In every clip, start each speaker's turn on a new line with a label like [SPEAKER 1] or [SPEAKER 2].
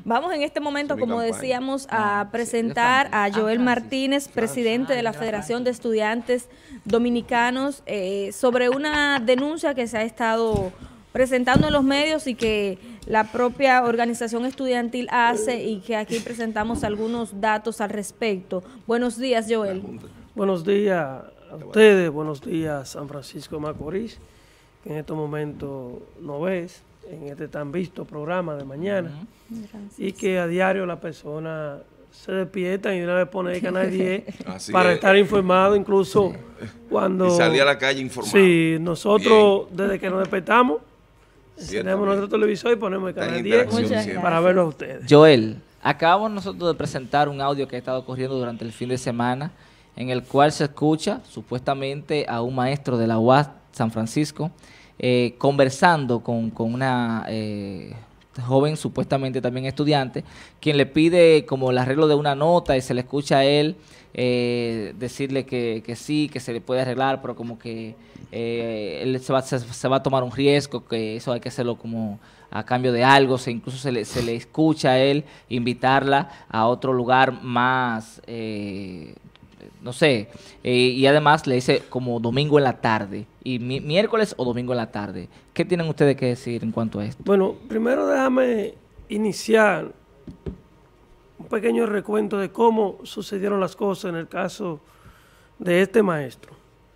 [SPEAKER 1] Vamos en este momento, como decíamos, a presentar a Joel Martínez, presidente de la Federación de Estudiantes Dominicanos, sobre una denuncia que se ha estado presentando en los medios y que la propia organización estudiantil hace, y que aquí presentamos algunos datos al respecto. Buenos días, Joel.
[SPEAKER 2] Buenos días a ustedes, buenos días San Francisco de Macorís, que en estos momentos no ves en este tan visto programa de mañana. Gracias. Y que a diario la persona se despierta y de una vez pone el canal 10 para estar informado, incluso cuando...
[SPEAKER 3] Y salir a la calle informado.
[SPEAKER 2] Sí, nosotros desde que nos despertamos, encendemos nuestro televisor y ponemos el canal 10 para verlo a ustedes.
[SPEAKER 4] Joel, acabamos nosotros de presentar un audio que ha estado corriendo durante el fin de semana, en el cual se escucha supuestamente a un maestro de la UAS San Francisco conversando con una joven, supuestamente también estudiante, quien le pide como el arreglo de una nota, y se le escucha a él decirle que sí, que se le puede arreglar, pero como que él se va a tomar un riesgo, que eso hay que hacerlo como a cambio de algo. Incluso se le escucha a él invitarla a otro lugar más... no sé, y además le dice como domingo en la tarde, y miércoles o domingo en la tarde. ¿Qué tienen ustedes que decir en cuanto a esto?
[SPEAKER 2] Bueno, primero déjame iniciar un pequeño recuento de cómo sucedieron las cosas en el caso de este maestro.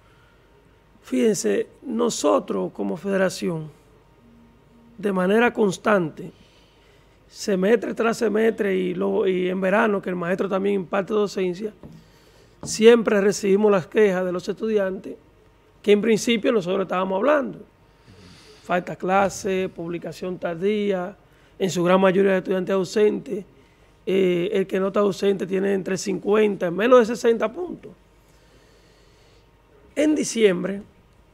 [SPEAKER 2] Fíjense, nosotros como federación, de manera constante, semestre tras semestre, y en verano, que el maestro también imparte docencia, siempre recibimos las quejas de los estudiantes que en principio nosotros estábamos hablando. Falta clase, publicación tardía, en su gran mayoría de estudiantes ausentes. El que no está ausente tiene entre 50, menos de 60 puntos. En diciembre,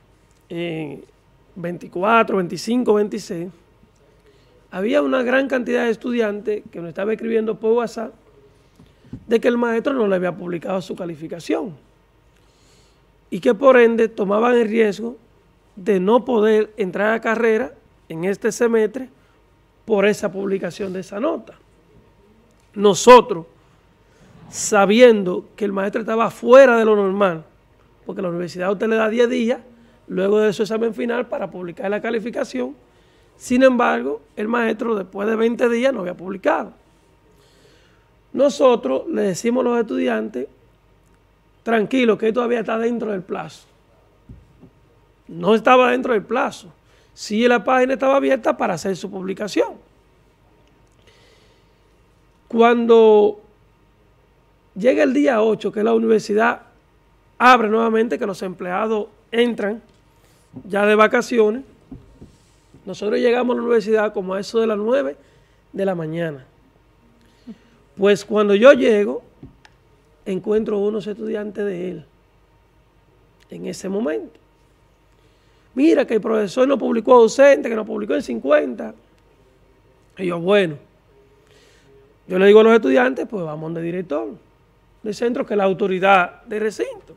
[SPEAKER 2] 24, 25, 26, había una gran cantidad de estudiantes que nos estaba escribiendo por WhatsApp de que el maestro no le había publicado su calificación y que por ende tomaban el riesgo de no poder entrar a carrera en este semestre por esa publicación de esa nota. Nosotros, sabiendo que el maestro estaba fuera de lo normal, porque la universidad a usted le da 10 días luego de su examen final para publicar la calificación, sin embargo, el maestro después de 20 días no había publicado. Nosotros le decimos a los estudiantes, tranquilo, que todavía está dentro del plazo. No estaba dentro del plazo. Sí, la página estaba abierta para hacer su publicación. Cuando llega el día 8, que la universidad abre nuevamente, que los empleados entran ya de vacaciones, nosotros llegamos a la universidad como a eso de las 9 de la mañana. Pues cuando yo llego, encuentro unos estudiantes de él en ese momento. Mira que el profesor no publicó ausente, que nos publicó en 50. Y yo, bueno, yo le digo a los estudiantes, pues vamos de director del centro, que es la autoridad del recinto.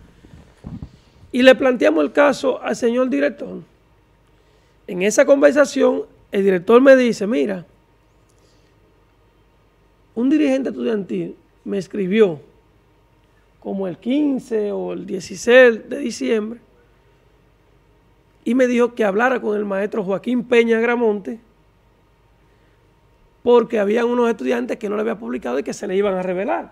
[SPEAKER 2] Y le planteamos el caso al señor director. En esa conversación, el director me dice, mira, un dirigente estudiantil me escribió como el 15 o el 16 de diciembre y me dijo que hablara con el maestro Joaquín Peña Gramonte porque había unos estudiantes que no le había publicado y que se le iban a revelar.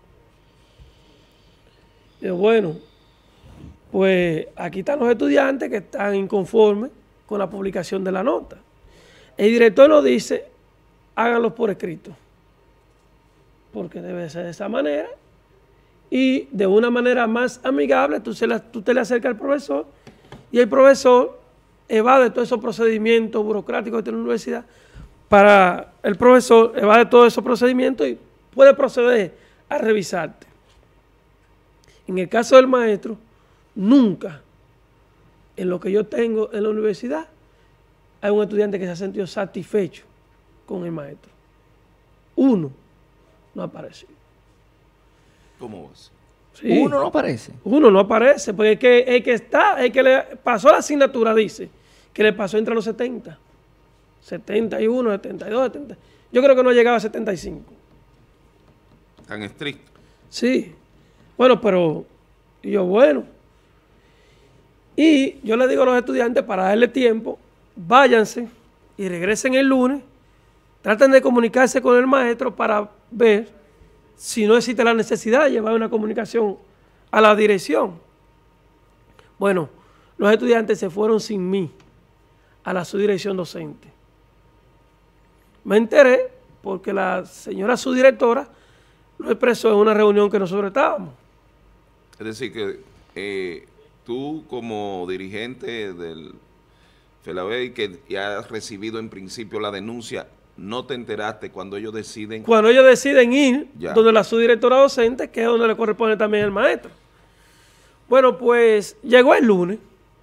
[SPEAKER 2] Y yo, bueno, pues aquí están los estudiantes que están inconformes con la publicación de la nota. El director nos dice, háganlos por escrito, porque debe ser de esa manera, y de una manera más amigable tú te le acercas al profesor, y el profesor evade todos esos procedimientos burocráticos que tiene la universidad. Para el profesor evade todos esos procedimientos y puede proceder a revisarte. En el caso del maestro, nunca en lo que yo tengo en la universidad hay un estudiante que se ha sentido satisfecho con el maestro. Uno no aparece.
[SPEAKER 3] ¿Cómo vas?
[SPEAKER 4] Sí. ¿Uno no aparece?
[SPEAKER 2] Uno no aparece, porque el que le pasó la asignatura dice que le pasó entre los 70. 71, 72, 70. Yo creo que no llegaba a 75.
[SPEAKER 3] Tan estricto.
[SPEAKER 2] Sí. Bueno, pero y yo, bueno. Y yo le digo a los estudiantes, para darle tiempo, váyanse y regresen el lunes, traten de comunicarse con el maestro para ver si no existe la necesidad de llevar una comunicación a la dirección. Bueno, los estudiantes se fueron sin mí a la subdirección docente. Me enteré porque la señora subdirectora lo expresó en una reunión que nosotros estábamos.
[SPEAKER 3] Es decir, que tú como dirigente del FELABEI, que ya has recibido en principio la denuncia, no te enteraste cuando ellos deciden...
[SPEAKER 2] Cuando ellos deciden ir
[SPEAKER 3] Ya.
[SPEAKER 2] donde la subdirectora docente, que es donde le corresponde también al maestro. Bueno, pues llegó el lunes,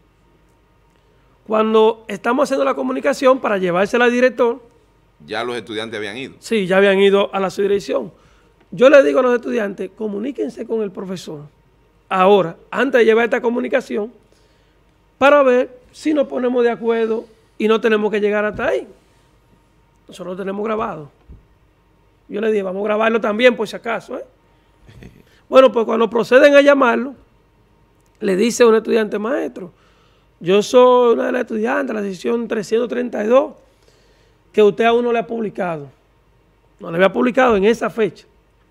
[SPEAKER 2] cuando estamos haciendo la comunicación para llevársela al director.
[SPEAKER 3] Ya los estudiantes habían ido.
[SPEAKER 2] Sí, ya habían ido a la subdirección. Yo le digo a los estudiantes, comuníquense con el profesor ahora, antes de llevar esta comunicación, para ver si nos ponemos de acuerdo y no tenemos que llegar hasta ahí. Nosotros lo tenemos grabado. Yo le dije, vamos a grabarlo también por si acaso. Bueno, pues cuando proceden a llamarlo, le dice a un estudiante, maestro, yo soy una de las estudiantes de la sección 332, que usted aún no le ha publicado. No le había publicado en esa fecha.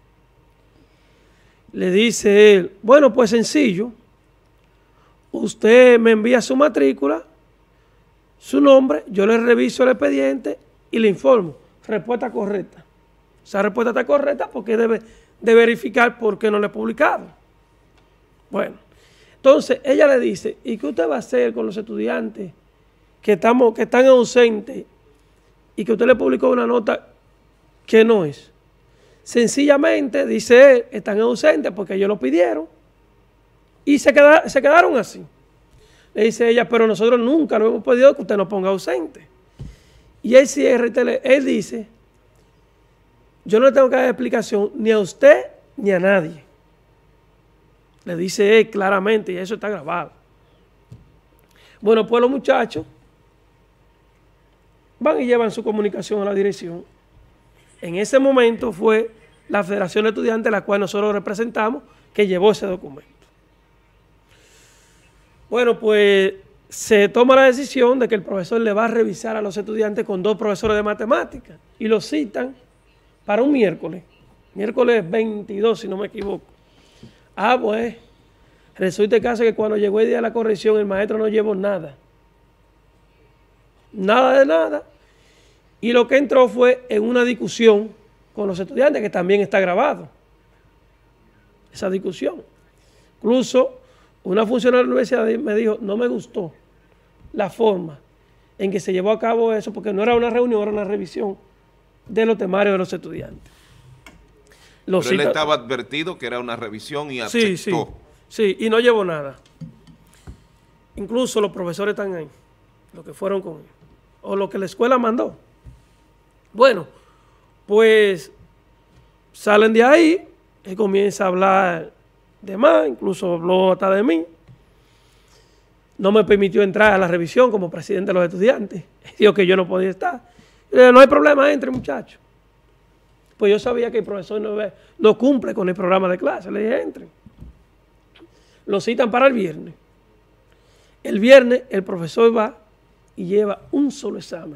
[SPEAKER 2] Le dice él, bueno, pues sencillo, usted me envía su matrícula, su nombre, yo le reviso el expediente y le informo. Respuesta correcta. Esa respuesta está correcta porque debe de verificar por qué no le he publicado. Bueno, entonces ella le dice, ¿y qué usted va a hacer con los estudiantes que están ausentes y que usted le publicó una nota que no es? Sencillamente, dice él, están ausentes porque ellos lo pidieron y se quedaron así. Le dice ella, pero nosotros nunca lo hemos pedido que usted nos ponga ausente. Y él cierra, él dice, yo no le tengo que dar explicación ni a usted ni a nadie. Le dice él claramente y eso está grabado. Bueno, pues los muchachos van y llevan su comunicación a la dirección. En ese momento fue la Federación de Estudiantes, la cual nosotros representamos, que llevó ese documento. Bueno, pues se toma la decisión de que el profesor le va a revisar a los estudiantes con 2 profesores de matemáticas y los citan para un miércoles 22, si no me equivoco. Pues resulta el caso que cuando llegó el día de la corrección, el maestro no llevó nada. Nada de nada. Y lo que entró fue en una discusión con los estudiantes, que también está grabado. Esa discusión. Incluso una funcionaria de la universidad me dijo, no me gustó la forma en que se llevó a cabo eso, porque no era una reunión, era una revisión de los temarios de los estudiantes.
[SPEAKER 3] Pero él estaba advertido que era una revisión y aceptó.
[SPEAKER 2] Sí, y no llevó nada. Incluso los profesores están ahí, los que fueron con él, o lo que la escuela mandó. Bueno, pues salen de ahí, él comienza a hablar de más, incluso habló hasta de mí. No me permitió entrar a la revisión como presidente de los estudiantes. Dijo que yo no podía estar. Yo le dije, no hay problema, entre muchachos. Pues yo sabía que el profesor no cumple con el programa de clase. Le dije, entren. Lo citan para el viernes. El viernes el profesor va y lleva un solo examen.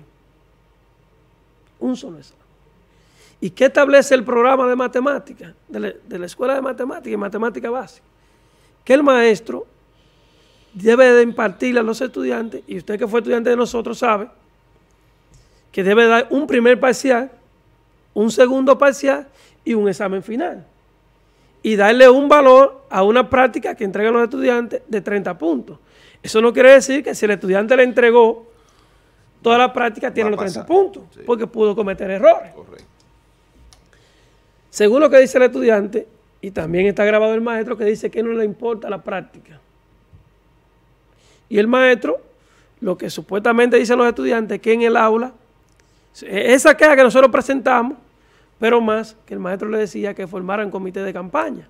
[SPEAKER 2] Un solo examen. ¿Y qué establece el programa de matemáticas, de la escuela de matemáticas y matemática básica? Que el maestro debe de impartirle a los estudiantes, y usted que fue estudiante de nosotros sabe, que debe dar un primer parcial, un segundo parcial y un examen final. Y darle un valor a una práctica que entregan los estudiantes de 30 puntos. Eso no quiere decir que si el estudiante le entregó toda la práctica tiene los 30 puntos, sí, porque pudo cometer errores.
[SPEAKER 3] Correcto.
[SPEAKER 2] Según lo que dice el estudiante, y también está grabado el maestro, que dice que no le importa la práctica. Y el maestro, lo que supuestamente dicen los estudiantes, que en el aula, esa queja que nosotros presentamos, pero más que el maestro le decía que formaran comité de campaña.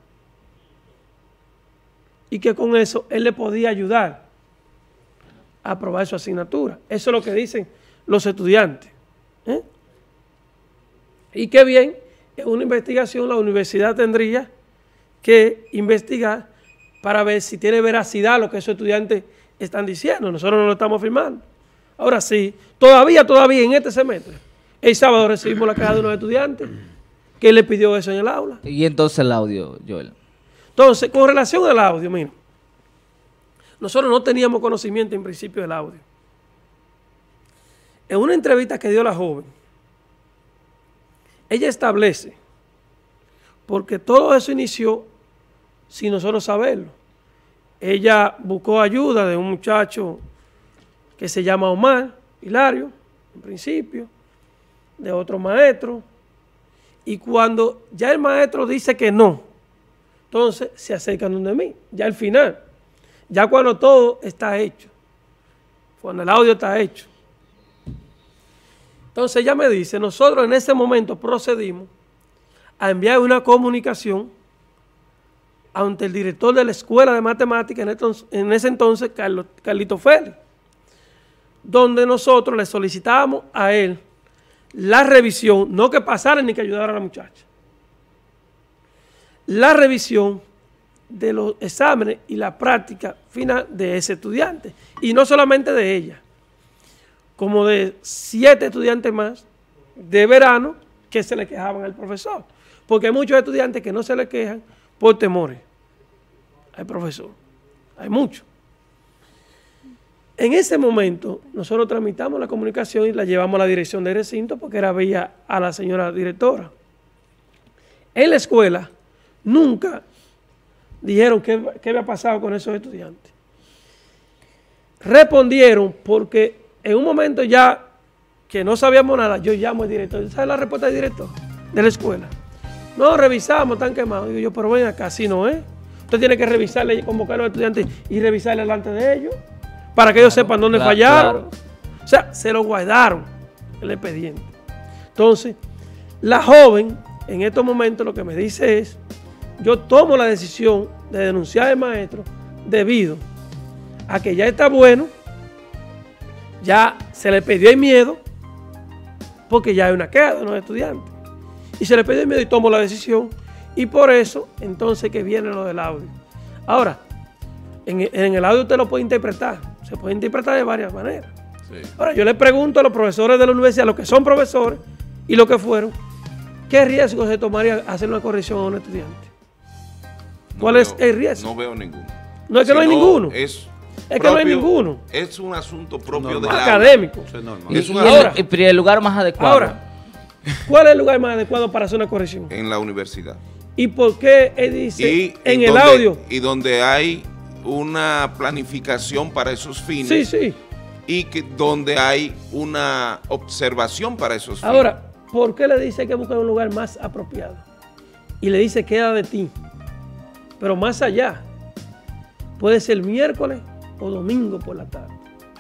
[SPEAKER 2] Y que con eso él le podía ayudar a aprobar su asignatura. Eso es lo que dicen los estudiantes. Y qué bien, en una investigación la universidad tendría que investigar para ver si tiene veracidad lo que esos estudiantes están diciendo. Nosotros no lo estamos afirmando. Ahora sí, todavía en este semestre, el sábado recibimos la queja de unos estudiantes que le pidió eso en el aula.
[SPEAKER 4] Y entonces el audio, Joel.
[SPEAKER 2] Entonces, con relación al audio, mira, nosotros no teníamos conocimiento en principio del audio. En una entrevista que dio la joven, ella establece, porque todo eso inició sin nosotros saberlo. Ella buscó ayuda de un muchacho que se llama Omar, Hilario, en principio, de otro maestro, y cuando ya el maestro dice que no, entonces se acercan donde mí, ya al final, ya cuando todo está hecho, cuando el audio está hecho. Entonces ella me dice, nosotros en ese momento procedimos a enviar una comunicación ante el director de la escuela de matemáticas, en ese entonces, Carlito Félix, donde nosotros le solicitábamos a él la revisión, no que pasara ni que ayudara a la muchacha, la revisión de los exámenes y la práctica final de ese estudiante, y no solamente de ella, como de 7 estudiantes más de verano que se le quejaban al profesor, porque hay muchos estudiantes que no se le quejan por temores al profesor, hay muchos. En ese momento nosotros tramitamos la comunicación y la llevamos a la dirección de recinto porque era vía a la señora directora. En la escuela nunca dijeron qué había pasado con esos estudiantes. Respondieron porque en un momento ya que no sabíamos nada, yo llamo al director. ¿Sabe la respuesta del director de la escuela? No, revisamos, están quemados. Digo yo, pero ven acá, así no es. Usted tiene que revisarle, convocar a los estudiantes y revisarle delante de ellos para que ellos sepan dónde fallaron. O sea, se lo guardaron el expediente. Entonces, la joven en estos momentos lo que me dice es, yo tomo la decisión de denunciar al maestro debido a que ya está bueno, ya se le perdió el miedo, porque ya hay una queja de los estudiantes. Y se le perdió el miedo y tomo la decisión. Y por eso, entonces, que viene lo del audio. Ahora, en el audio usted lo puede interpretar. Se puede interpretar de varias maneras. Sí. Ahora, yo le pregunto a los profesores de la universidad, los que son profesores y los que fueron, ¿qué riesgo se tomaría hacer una corrección a un estudiante? ¿Cuál es el riesgo?
[SPEAKER 3] No veo ninguno.
[SPEAKER 2] No es que no hay ninguno.
[SPEAKER 3] Es
[SPEAKER 2] que no hay ninguno.
[SPEAKER 3] Es un asunto propio del
[SPEAKER 2] académico.
[SPEAKER 4] Y el lugar más adecuado.
[SPEAKER 2] Ahora, ¿cuál es el lugar más adecuado para hacer una corrección?
[SPEAKER 3] En la universidad.
[SPEAKER 2] ¿Y por qué él dice en el audio?
[SPEAKER 3] Y donde hay una planificación para esos fines.
[SPEAKER 2] Sí, sí.
[SPEAKER 3] Y donde hay una observación para esos fines.
[SPEAKER 2] Ahora, ¿por qué le dice que buscar un lugar más apropiado? Y le dice queda de ti. Pero más allá, puede ser miércoles o domingo por la tarde.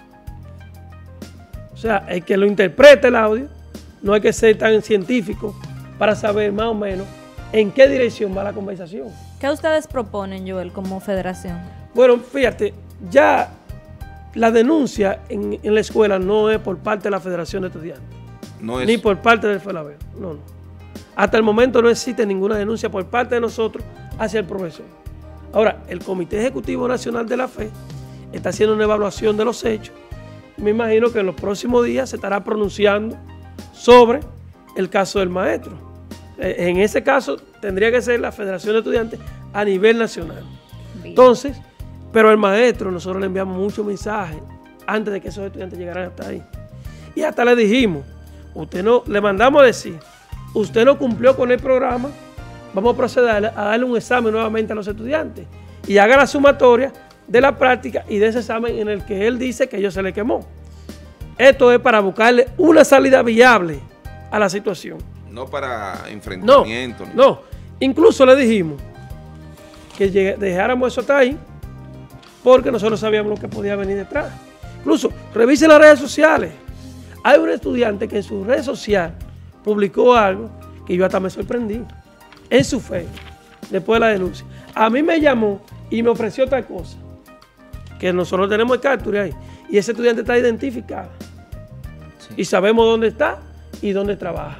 [SPEAKER 2] O sea, el que lo interprete el audio, no hay que ser tan científico para saber más o menos en qué dirección va la conversación.
[SPEAKER 1] ¿Qué ustedes proponen, Joel, como federación?
[SPEAKER 2] Bueno, fíjate, ya la denuncia en la escuela no es por parte de la Federación de Estudiantes, ni por parte del FELABER, no. Hasta el momento no existe ninguna denuncia por parte de nosotros hacia el profesor. Ahora, el Comité Ejecutivo Nacional de la FE está haciendo una evaluación de los hechos. Me imagino que en los próximos días se estará pronunciando sobre el caso del maestro. En ese caso tendría que ser la Federación de Estudiantes a nivel nacional. Bien. Entonces, pero al maestro nosotros le enviamos muchos mensajes antes de que esos estudiantes llegaran hasta ahí. Y hasta le dijimos, le mandamos a decir, usted no cumplió con el programa, vamos a proceder a darle un examen nuevamente a los estudiantes y haga la sumatoria de la práctica y de ese examen en el que él dice que ellos se le quemó. Esto es para buscarle una salida viable a la situación.
[SPEAKER 3] No para enfrentamiento.
[SPEAKER 2] No. Incluso le dijimos que dejáramos eso hasta ahí porque nosotros sabíamos lo que podía venir detrás. Incluso, revise las redes sociales. Hay un estudiante que en su red social publicó algo que yo hasta me sorprendí. En su Facebook, después de la denuncia. A mí me llamó y me ofreció tal cosa. Que nosotros tenemos el capture ahí. Y ese estudiante está identificado. Sí. Y sabemos dónde está y dónde trabaja.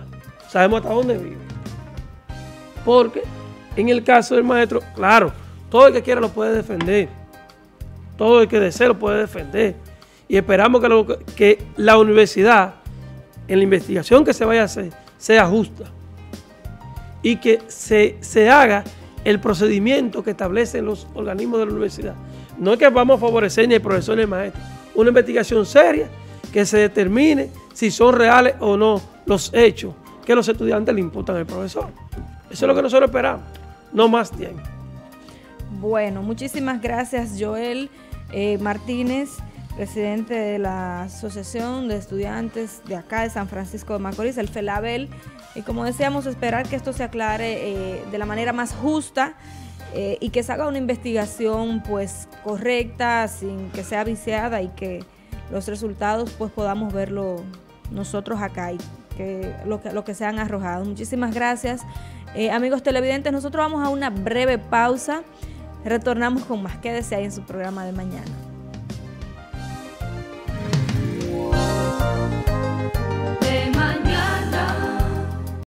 [SPEAKER 2] sabemos hasta dónde vive. Porque en el caso del maestro, claro, todo el que quiera lo puede defender. Todo el que desee lo puede defender. Y esperamos que la universidad, en la investigación que se vaya a hacer, sea justa. Y que se haga el procedimiento que establecen los organismos de la universidad. No es que vamos a favorecer ni al profesor ni al maestro. Una investigación seria que se determine si son reales o no los hechos que los estudiantes le imputan al profesor. Eso es lo que nosotros esperamos. No más tiempo.
[SPEAKER 1] Bueno, muchísimas gracias, Joel Martínez, presidente de la Asociación de Estudiantes de acá de San Francisco de Macorís, el FELABEL. Y como decíamos, esperar que esto se aclare de la manera más justa y que se haga una investigación pues correcta, sin que sea viciada, y que los resultados pues podamos verlo nosotros acá y que lo que se han arrojado. Muchísimas gracias. Amigos televidentes, nosotros vamos a una breve pausa. Retornamos con más. Quédese ahí en su programa de mañana.